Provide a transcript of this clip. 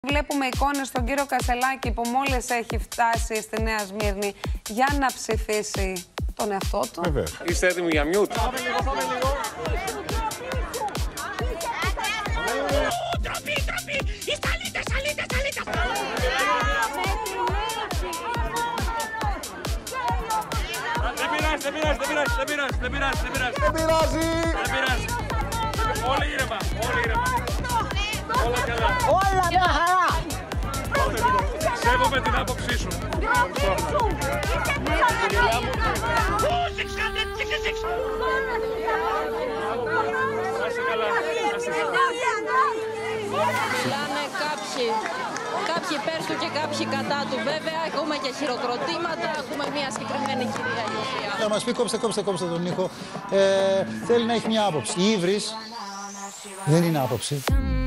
Βλέπουμε εικόνες στον κύριο Κασελάκη που μόλις έχει φτάσει στη Νέα Σμύρνη για να ψηφίσει τον εαυτό του. Βεβαίως. Είστε έτοιμοι για μιούτ? Πάμε λίγο. Τροπή! Οι σαλίτες! Δεν πειράζει. Όλοι ήρεμα. Όλα καλά. Όλα μια χαρά. Σέβομαι την άποψή σου. Μιλάνε κάποιοι υπέρ του και κάποιοι κατά του. Βέβαια, έχουμε και χειροκροτήματα. Έχουμε μια συγκεκριμένη κυρία η οποία... Θα μας πει κόψτε τον ήχο. Θέλει να έχει μια άποψη. Η ύβρις δεν είναι άποψη.